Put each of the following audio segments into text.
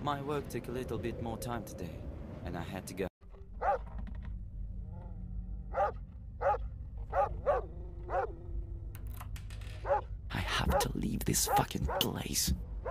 My work took a little bit more time today, and I had to go. I have to leave this fucking place.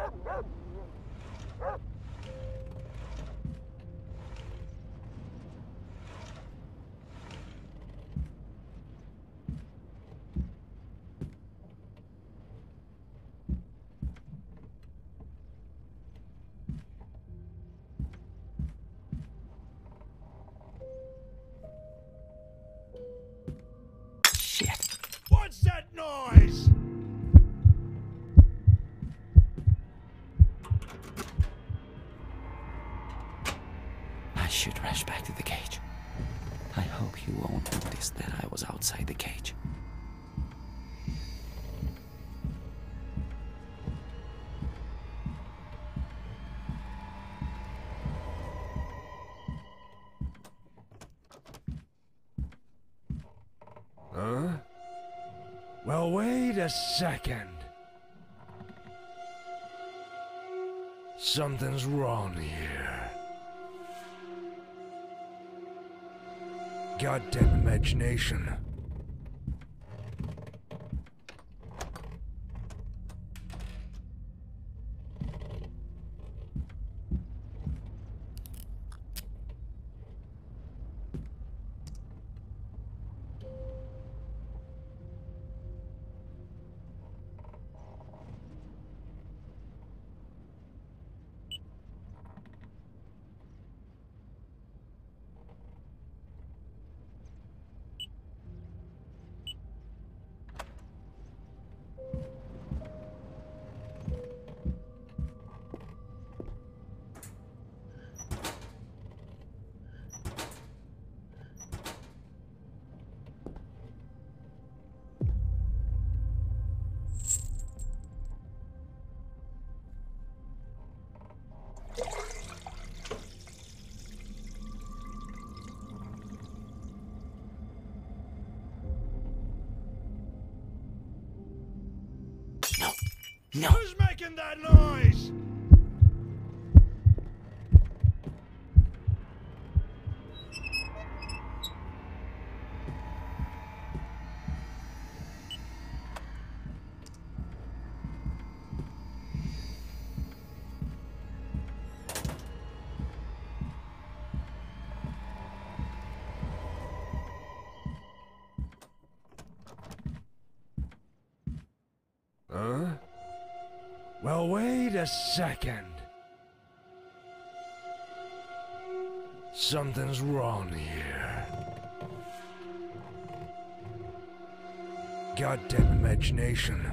Shit. What's that noise? I should rush back to the cage. I hope he won't notice that I was outside the cage. Huh? Well, wait a second. Something's wrong here. Goddamn imagination. No. Who's making that noise? Huh? Well, wait a second. Something's wrong here. Goddamn imagination.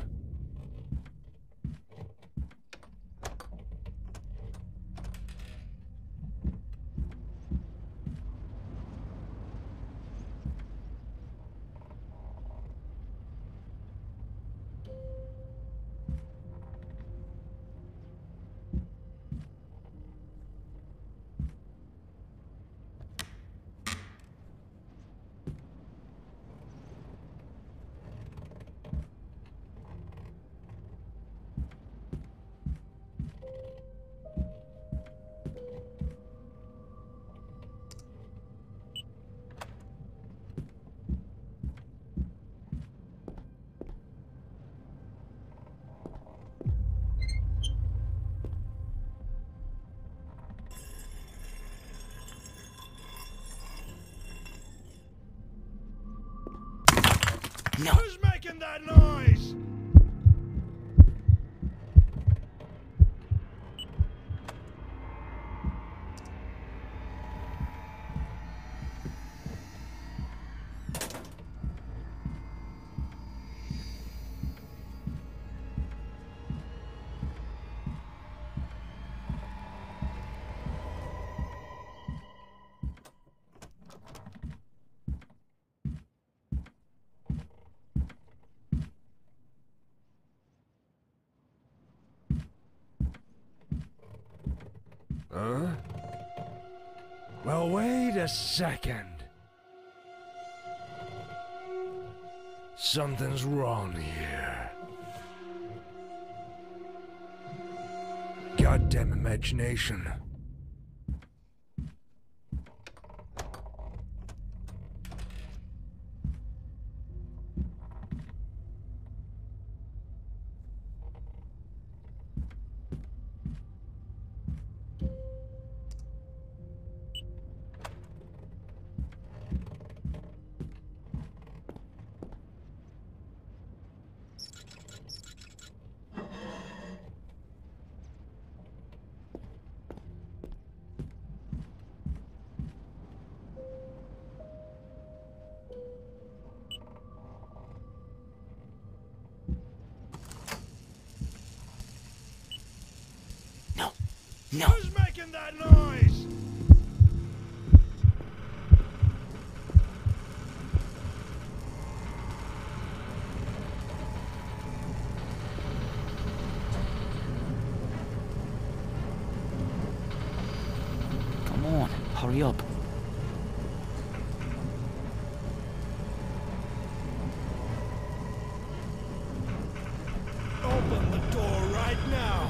No. Who's making that noise? Huh? Well, wait a second. Something's wrong here. God goddamn imagination. No. Who's making that noise? Come on, hurry up. Open the door right now.